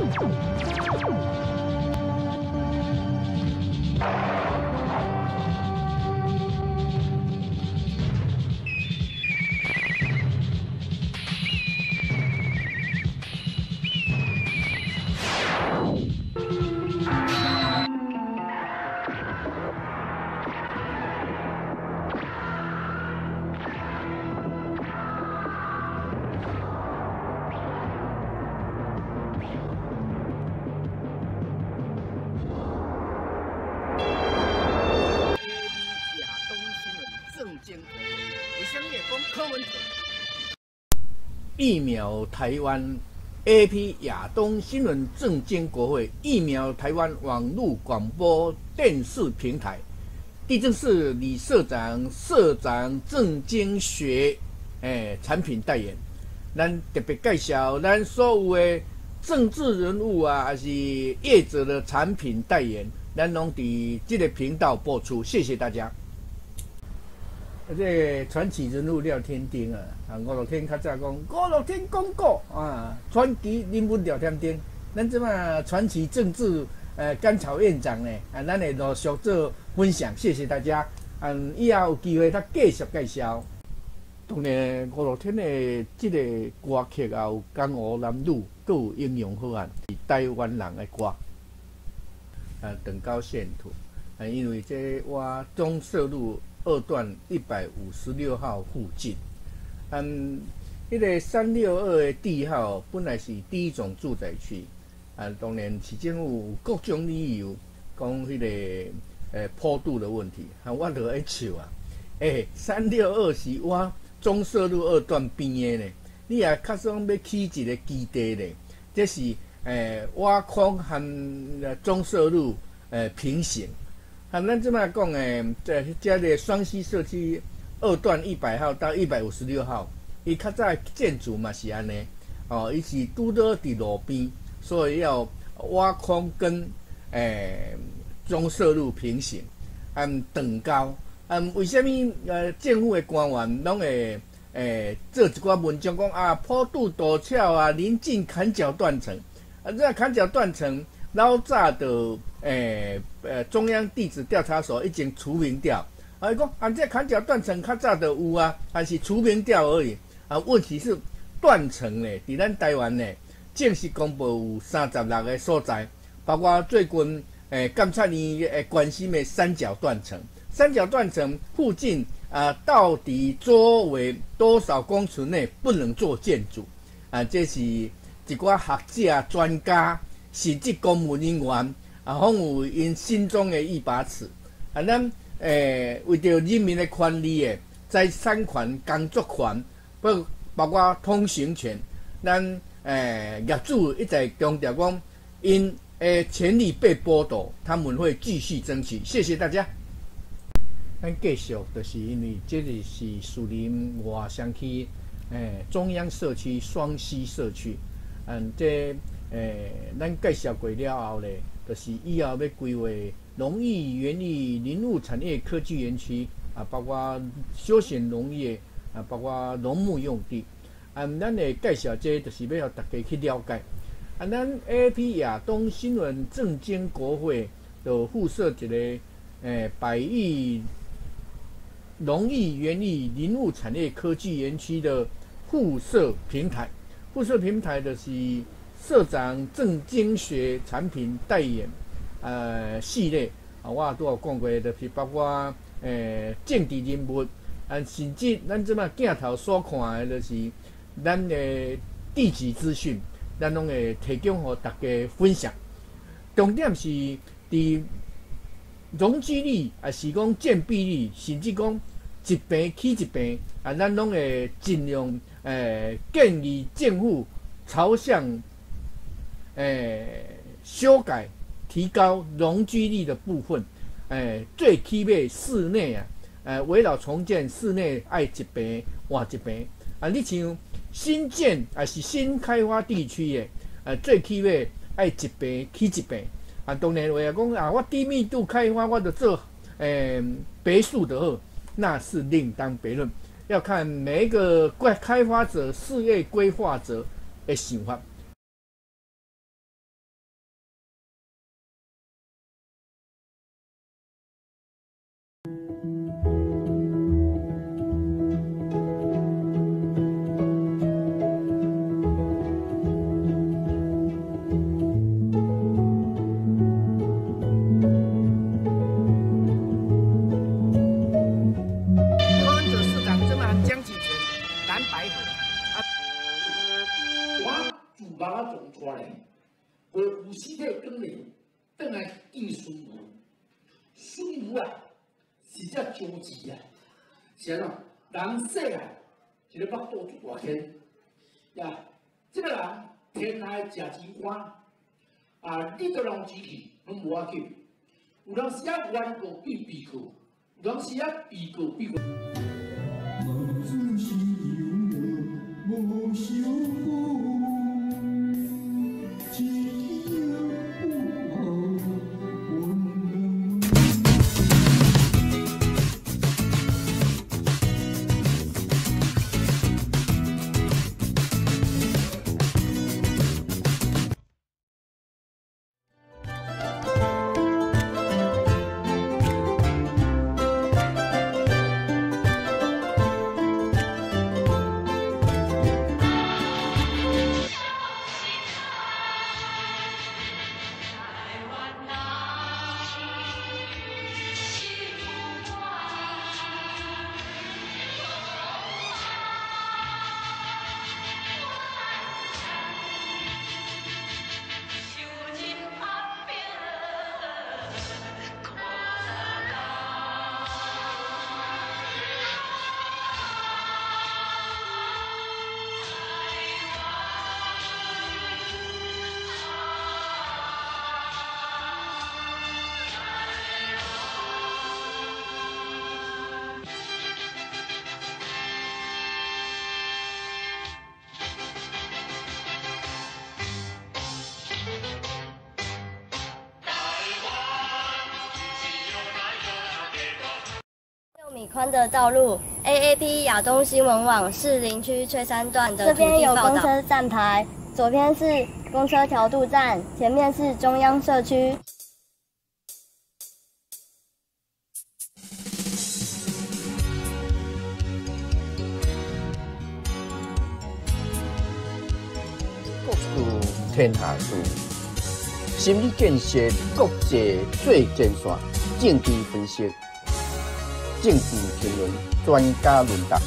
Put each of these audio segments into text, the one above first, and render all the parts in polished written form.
疫苗台湾 AP 亚东新闻政经国会疫苗台湾网络广播电视平台，地政士李社长政经学产品代言，咱特别介绍咱所有的政治人物啊，还是业者的产品代言，咱拢伫这个频道播出，谢谢大家。这个传奇人物廖天丁啊，56天较早讲56天公告啊，传奇人物廖天丁，咱即马传奇政治甘草院长呢，咱会陆续做分享，谢谢大家。以后有机会他继续介绍。当然，56天的这个歌曲也有江湖男女，各有英雄好汉，是台湾人的歌。等高线图，因为这我中社路2段156号附近，迄个362的地号本来是第一种住宅区，当然市政府有各种理由讲迄个坡度的问题，我就爱笑啊，362是我中社路2段边的呢，你也较算要起一个基地呢，这是挖空和中社路平行。咱即摆讲这个双溪社区2段100号到156号，伊较早建筑嘛是安尼，伊是拄到伫路边，所以要挖空跟中社路平行，等高，为什么政府的官员拢会做一寡文章讲啊坡度陡峭啊，临近坎角断层，这坎角断层老早就中央地质调查所已经除名掉，伊讲这坎角断层较早就有啊，还是除名掉而已。问题是断层呢，伫咱台湾呢，正式公布有36个所在，包括最近监察院关心的三角断层。三角断层附近到底周围多少公尺内不能做建筑？这是一寡学者、专家。实际公务人员仿有因心中的一把尺，咱为着人民的权利的财产权、工作权，包括通行权，咱业主一直强调讲，因权利被剥夺，他们会继续争取。谢谢大家。咱继续就是因为这里是树林外乡区中央社区双溪社区，咱介绍过了后咧，就是以后要规划农艺、园艺、林务产业科技园区包括休闲农业包括农牧用地。咱会介绍这就是要让大家去了解。咱 AP 亚东新闻政经国会就附设一个百亿农艺、园艺、林务产业科技园区的附设平台。附设平台就是社长政经学产品代言系列我都有讲过，就是包括政治人物甚至咱即马镜头所看的，就是咱的地质资讯，咱拢会提供给大家分享。重点是伫容积率是讲建蔽率，甚至讲一坪起一坪咱拢会尽量建议政府朝向修改、提高容积率的部分，最起码室内围绕重建室内爱一坪换一坪你像新建还是新开发地区的最起码爱一坪起一坪当然话讲我低密度开发我就做别墅的好，那是另当别论，要看每一个开发者、事业规划者的想法。 把我撞出来，无有尸体转来，转来见孙武。孙武啊，是只招字啊，是安怎？人细啊，一个腹肚就大坑呀。这个人天下食钱官啊，你都人支去，拢无要紧。有人时啊冤告变被告，有人时啊被告变告。 6米宽的道路 ，AAP 亚东新闻网士林区翠山段的这边有公车站牌，左边是公车调度站，前面是中央社区。 国事天下事，心理建设国际最前线，政治分析。政治评论专家论答。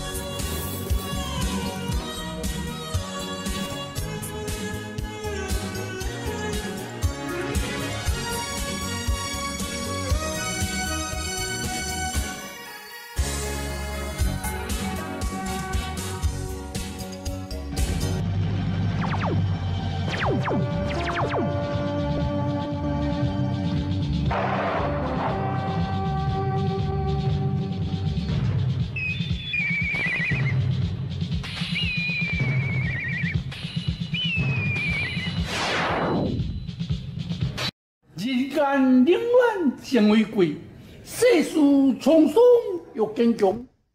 人间冷暖成为贵，世事沧桑又坚强。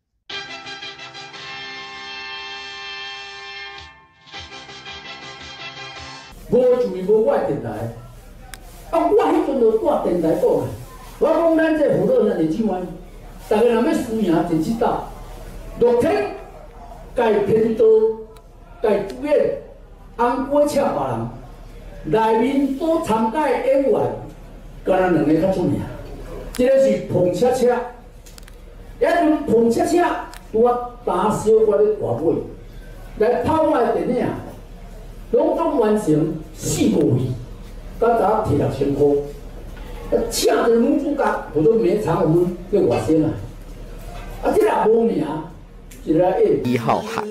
无就是无我的电台，啊，我迄阵就带电台讲啊，我讲咱这娱乐咱的即款，大家若要输赢就知道，乐天该天道该主演，红歌请别人。内面所参加的演员，敢若两个较出名，一个是彭恰恰，迄阵彭恰恰我打小我咧大尾，来拍我的电影，拢总完成4个月，到早摕6000块，请着女主角或者梅长芬去外省啊，啊，这也无名，一个演 1号海。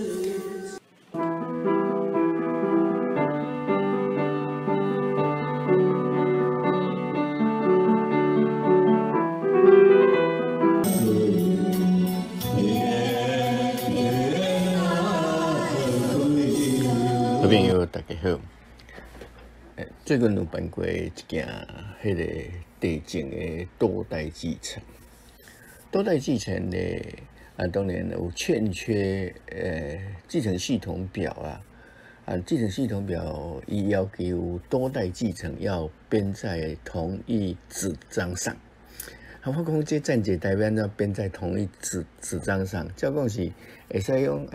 小朋友，大家好。最近有办过一件迄个地震的多代继承。多代继承呢，当然有欠缺继承系统表继承系统表伊要求多代继承要编在同一纸张上。我讲这暂且代表要编在同一纸张上，照讲是会使用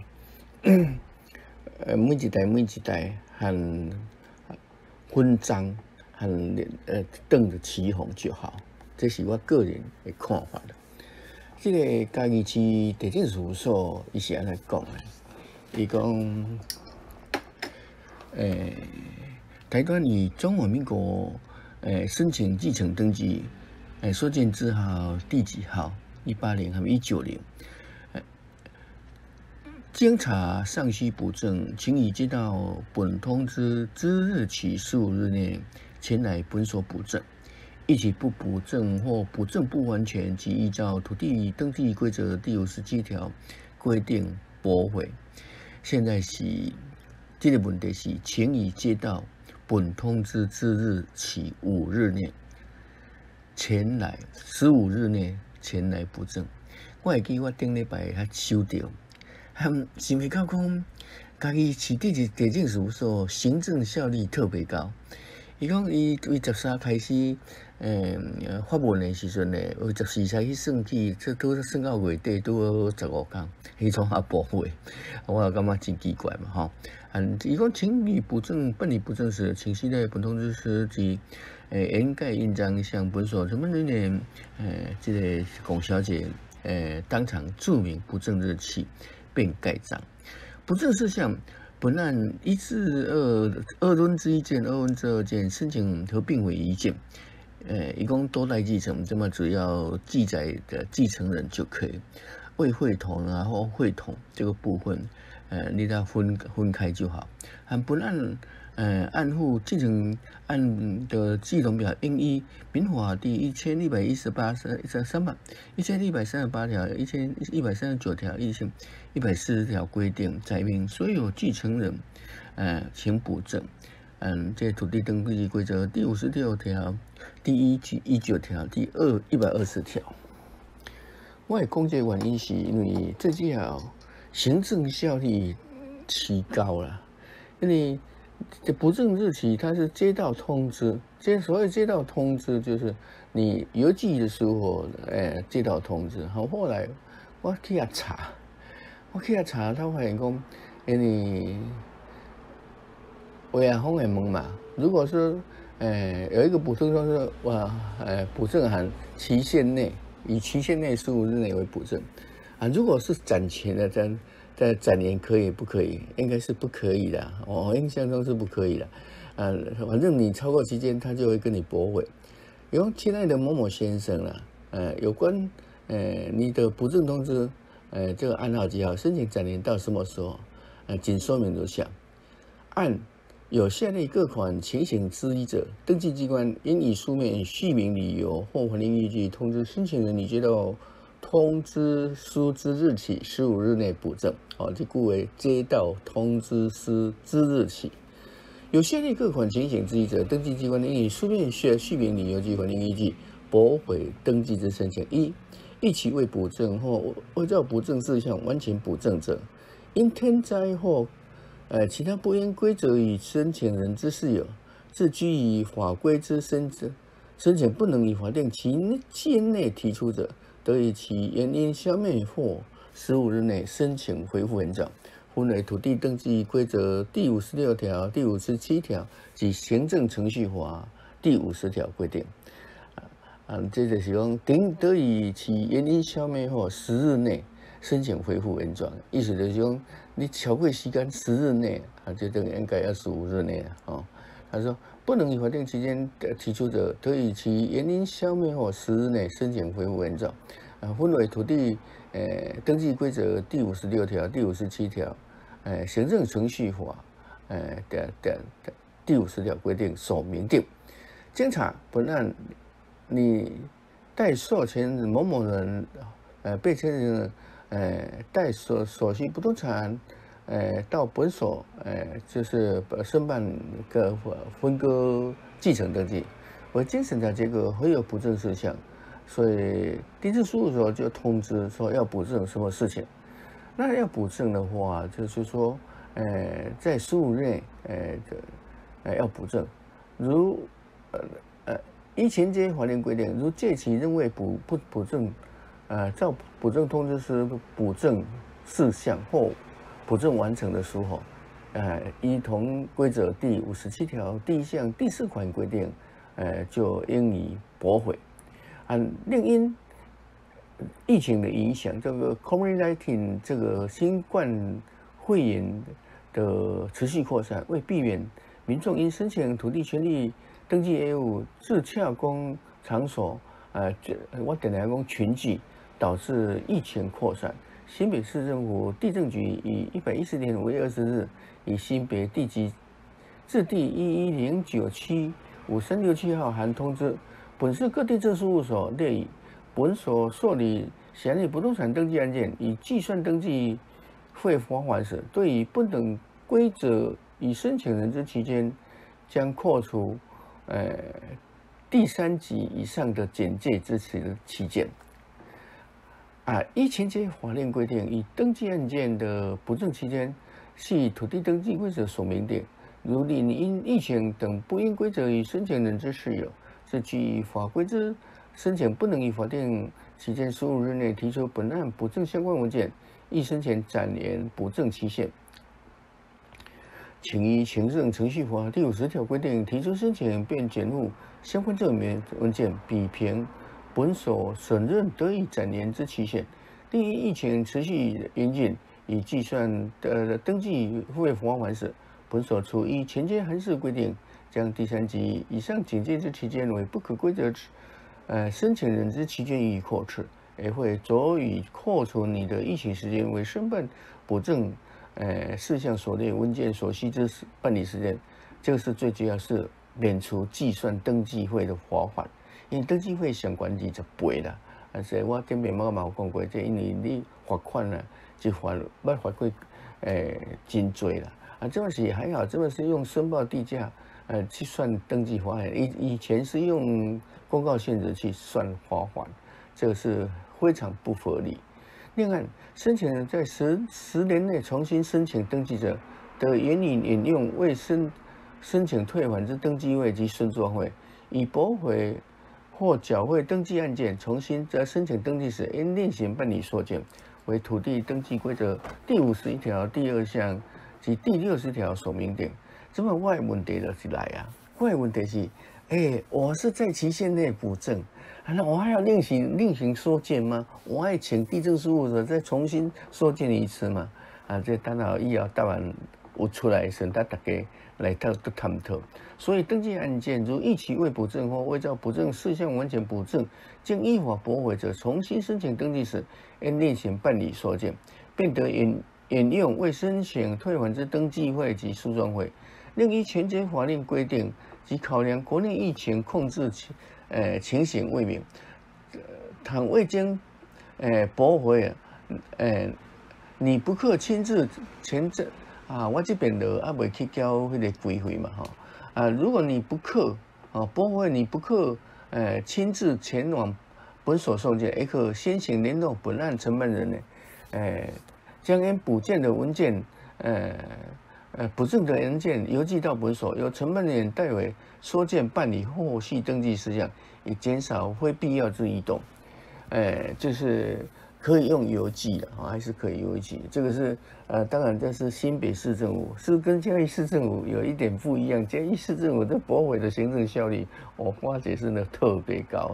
每一代和分章和邓的起哄就好，这是我个人的看法的。这个嘉义市地震事务所伊是安尼讲的，伊讲台湾以中华民国申请继承登记所建字号第几号？180还是190？经查尚需补正，请已接到本通知之日起15日内前来本所补正。一起不补正或补正不完全，即依照土地登记规则第57条规定驳回。现在是这个问题是，请已接到本通知之日起5日内前来15日内前来补正。我会记我顶礼拜还收到，想袂到讲，家己市地政事务所行政效率特别高。伊讲伊为13开始，发文的时阵咧，为14才去算起，这都算到月底都15天，伊从下驳回，我也感觉真奇怪嘛吼。伊讲请予补正办理补正时，请携带本通知书及掩盖印章向本所承办人员这个龚小姐当场注明补正日期，并盖章。补正事项。本案1至2分之1件、2分之2件申请合并为一件，一共多代继承，这么只要记载的继承人就可以。未会同啊或会同这个部分，你要分开就好。本案按户继承案的继承表应依民法第1138条、1139条、1140条规定，载明所有继承人，请补正。这土地登记规则第56条、第1及19条、第120条。我的讲这原因是因为这条行政效率提高了，因为这补正日期它是接到通知，所谓接到通知就是你邮寄的时候，接到通知。好，后来我去查，他发现讲，因为维亚峰的问嘛，如果说有一个补正通知，补正函期限内，以期限内15日内为补正啊，如果是展前的在展年可以不可以？应该是不可以的，我印象中是不可以的。反正你超过期间，他就会跟你驳回。有亲爱的某某先生啦，有关你的补正通知，这个案号几号，申请展年到什么时候？仅说明如下：按有下列各款情形之一者，登记机关应以书面叙明理由或法令依据通知申请人你接到通知书之日起15日内补正，这故为接到通知书之日起。有下列各款情形之一者，登记机关应以书面叙明理由及法令依据驳回登记之申请。一期未补正或未照补正事项完全补正者，因天灾或其他不应规则与申请人之事由，自居于法规之申请不能以法定期限内提出者，得以其原因消灭或15日内申请恢复原状，分为土地登记规则第56条、第57条及行政程序法第50条规定。这就是讲，得以其原因消灭后10日内申请恢复原状，意思就是讲，你超过时间10日内，就等于应该要15日内他说，不能以法定期间提出者，得以其原因消灭后10日内申请恢复原状。分为土地登记规则第56条、第57条，行政程序法的第50条规定所明定。经查本案，你代授权人某某人，被签人代所需不动产，到本所，就是申办个分割继承登记，为经审查结果会有补正事项，所以地政事务所就通知说要补正什么事情。那要补正的话，就是说，在15日内，要补正，如依前阶法令规定，如届期仍未不补正，照补正通知书补正事项或补正完成的时候，依同规则第57条第1项第4款规定，就应予驳回。另因疫情的影响，这个 COVID-19 这个新冠肺炎的持续扩散，为避免民众因申请土地权利登记业务自洽公场所，我等来讲群聚，导致疫情扩散。新北市政府地政局以110年5月20日，以新北地籍至第110975367号函通知本市各地政事务所列以本所受理辖内不动产登记案件，以计算登记费罚款时，对于不等规则与申请人之期间，将扣除第3级以上的简介之期间。依前节法令规定，以登记案件的补正期间，系土地登记规则所明定。如另因疫情等不应规则与申请人之事由，是据法规之申请不能于法定期间15日内提出本案补正相关文件，亦申请展延补正期限。请依行政程序法第50条规定，提出申请并检附相关证明文件，比凭本所审认得以展延之期限。另一疫情持续严峻，以计算登记费罚款时，本所除依前节函释规定，将第3级以上警戒之期间为不可规则申请人之期间予以扣除，也会酌予扣除你的疫情时间为申办补正事项所列文件所需之办理时间。这个是最主要是免除计算登记费的罚款。因为登记费上悬20倍啦，所以我顶面我嘛有讲过，这因为你罚款啊，就要罚过真多啦。这个是还好，这个是用申报地价去算登记罚款，以前是用公告限制去算罚款，这个是非常不合理。另外，申请人在10年内重新申请登记者，得援引引用未申请退还之登记费及申状费，以驳回或缴费登记案件重新在申请登记时，应另行办理所见，为土地登记规则第51条第2项及第60条所明定。这么我的问题就是来啊，我的问题是，我是在期限内补正，那我还要另行所见吗？我还请地政事务所再重新所见一次吗？这等到以后答案有出来时，大家来探讨。所以登记案件如逾期未补正或未照补正事项完全补正，经依法驳回者，重新申请登记时，应另行办理所见，并得引用未申请退还之登记费及诉状费。另依前节法令规定及考量国内疫情控制情形为名，倘未经驳回，你不可亲自前证我这边就未去交迄个规费嘛如果你不克驳回，你不克亲自前往本所送件，也可先行联络本案承办人将应补件的文件补正的文件邮寄到本所，由承办人代为收件办理后续登记事项，以减少非必要之移动。就是可以用邮寄的还是可以邮寄。这个是当然这是新北市政府，是跟嘉义市政府有一点不一样。嘉义市政府的驳回的行政效率，我发觉是特别高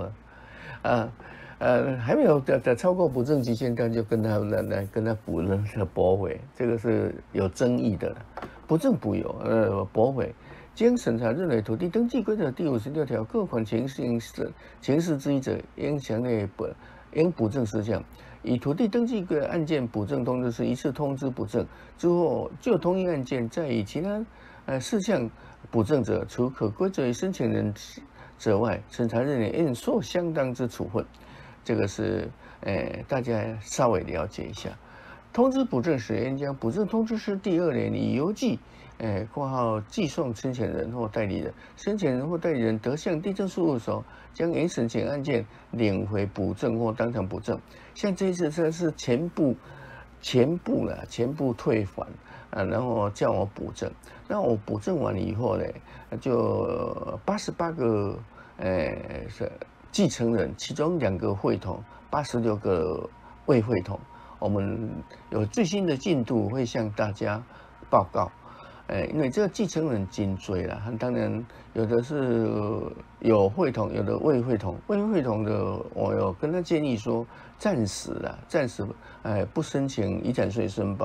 还没有超过补正期限，他就跟他补了驳回，这个是有争议的。不正补有驳回，经审查认为土地登记规则第56条各款情事之一者，应详列应补正事项。以土地登记案件补正通知是一次通知补正之后，就同一案件再以其他事项补正者，除可归责于申请人者外，审查人员应受相当之处分。这个是大家稍微了解一下。通知补正时，应将补正通知书第2联以邮寄括号寄送申请人或代理人，申请人或代理人得向地政事务所将原申请案件领回补正或当场补正。像这一次这是全部退还然后叫我补正。那我补正完以后呢，就88个继承人，其中2个会同，86个未会同。我们有最新的进度会向大家报告。因为这个继承人真多啦，当然有的是有会同，有的未会同。未会同的，我有跟他建议说，暂时不申请遗产税申报，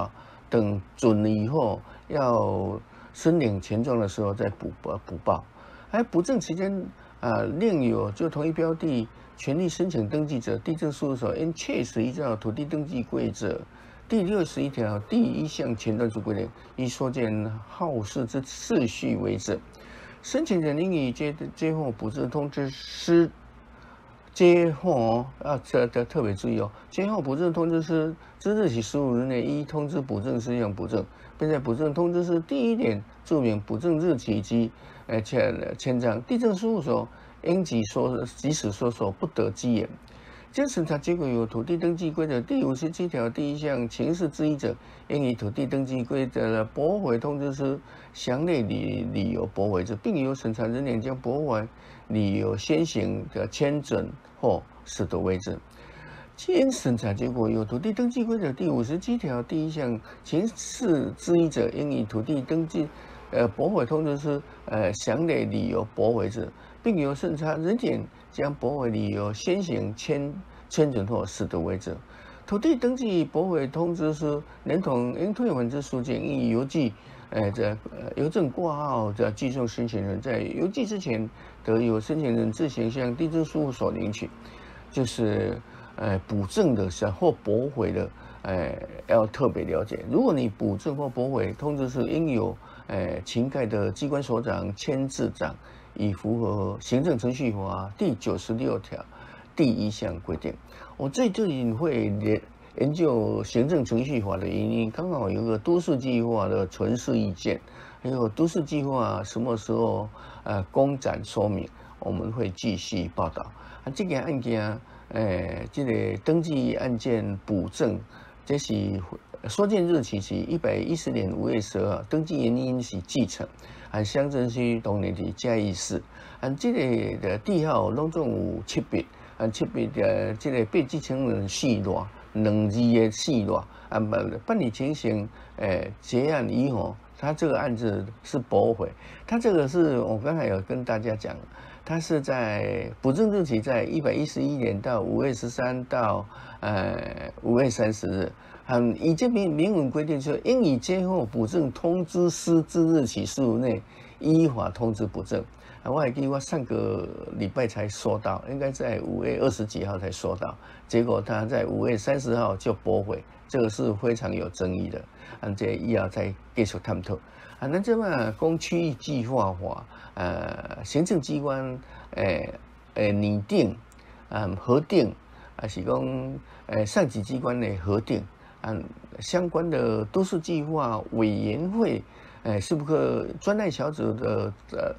等准了以后，要申领权状的时候再补报。还补证期间另有就同一标的权利申请登记者，地政事务所应确实依照土地登记规则第61条第1项前段之规定，以所见号示之次序为准。申请人应以接获补证通知书接获这特别注意哦，接获补证通知书之日起15日内，依通知补证事项补证，并在补证通知书第1点注明补证日期及签章。地政事务所应即时收手，不得积延。经审查结果有土地登记规则第57条第1项情事质疑者，应以土地登记规则的驳回通知书详列理由驳回之，并由审查人员将驳回理由先行的签准后使得为之。经审查结果有土地登记规则第57条第1项情事质疑者，应以土地登记驳回通知书详列理由驳回之，并由审查人员将驳回理由先行签准后使得为之。土地登记驳回通知书连同应退还之书件，应以邮寄邮政挂号的寄送申请人，在邮寄之前得由申请人自行向地政事务所领取。就是补证的或驳回的要特别了解。如果你补证或驳回通知书，应有情盖的机关所长签字长，以符合行政程序法第96条第1项规定。我最近会研究行政程序法的原因，刚好有个都市计划的存释意见，还有都市计划什么时候公展说明，我们会继续报道。这个案件这个登记案件补证，这是所见日期是110年5月12号，登记原因是继承，乡镇区当年的嘉义市，这个的地号拢总有7笔，7笔的这个被继承人4偌，2字的4偌，办理情形结案以后，他这个案子是驳回，他这个是我刚才有跟大家讲。它是在补证日期在111年到5月13到5月30日，以这明文规定说，应以接获补证通知书之日起15日内依法通知补证。我还记得我上个礼拜才收到，应该在5月20几号才收到，结果他在5月30号就驳回，这个是非常有争议的，这以后再继续探讨。咱这嘛讲区域计划法，行政机关拟定、核定，还是讲上级机关的核定，相关的都市计划委员会，是不是专案小组的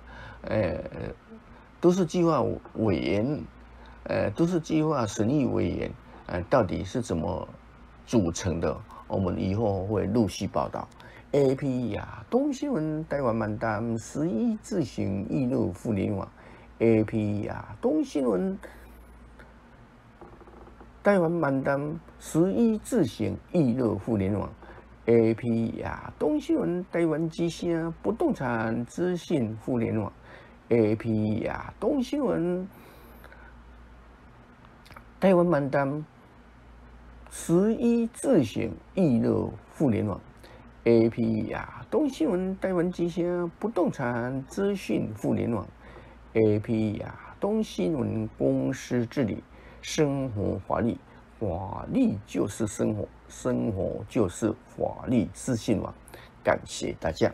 都市计划委员，都市计划审议委员，到底是怎么组成的？我们以后会陆续报道。AP 亚东新闻台湾漫谈11自行易入互联网。AP 亚东新闻台湾漫谈11自行易入互联网。AP 亚东新闻台湾之声不动产资讯互联网。AP 亚东新闻台湾漫谈11自行易入互联网。AP 亚东新闻台湾之声不动产资讯互联网。AP 亚东新闻公司治理，生活法律，法律就是生活，生活就是法律资讯网。感谢大家。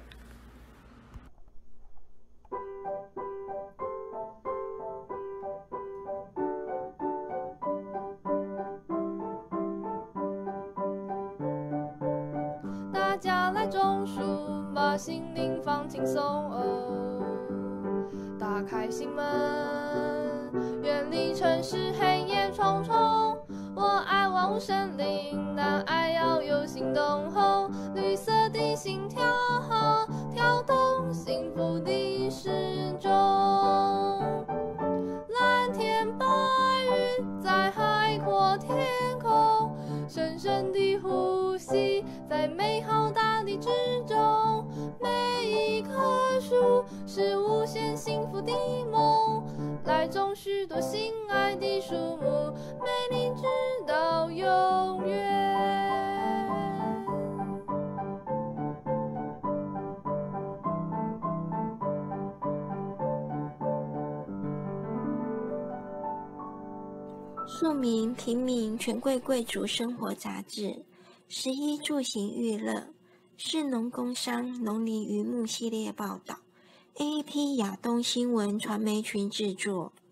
大家来种树，把心灵放轻松哦。打开心门，远离城市黑夜重重。我爱万物生灵，但爱要有行动后。绿色的心跳，跳动幸福的时钟。蓝天白云在海阔天空，深深的呼吸在美好大地之中。每一棵树是无限幸福的梦，来种许多心爱的树木，美丽直到永远。 庶民、平民、权贵贵族生活杂志、11住行娱乐、士农工商、农林渔牧系列报道，AAP 亚东新闻传媒群制作。